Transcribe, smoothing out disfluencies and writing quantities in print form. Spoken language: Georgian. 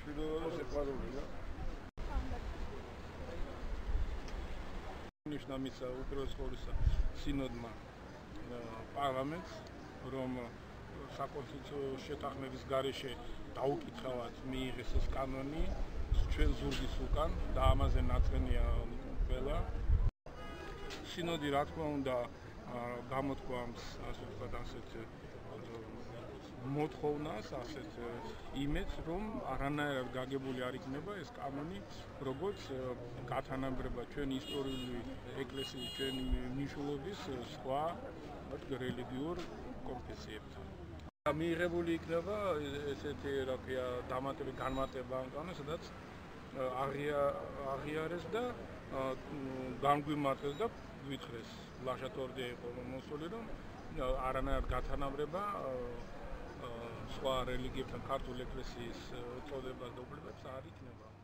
მშვიდობა და სიყვარული რა. ნიშნა მისცა უპირველეს ყოვლისა სინოდმა პარლამენტს, რომ საკონსტიტუციო შეთანხმების გარეშე დაუკითხავად მიიღეს ეს კანონი ჩვენ ზურგის უკან და ამაზე ნაწენია ყველა. სინოდი რა თქმა უნდა გამოთქვამს ასე ვთქვათ ასეთ მოთხოვნას, ასეთ იმედს, რომ არანაირად გაგებული არ იქნება ეს კანონი, როგორც გათანაბრება ჩვენი ისტორიული ეკლესიის, ჩვენი მნიშვნელობის სხვა რელიგიურ კონფესიებთან. მიიღებული იქნება ესეთი რა ქვია დამატებული განმარტება ამ კანონს, სადაც აღიარეს და განგვიმართეს და გვითხრეს ლაშა-თორდია იყო მოსული, რომ არანაირად გათანაბრება სხვა რელიგიებთან ქართული ეკლესიის წოდებას და უფლებებს არ იქნება.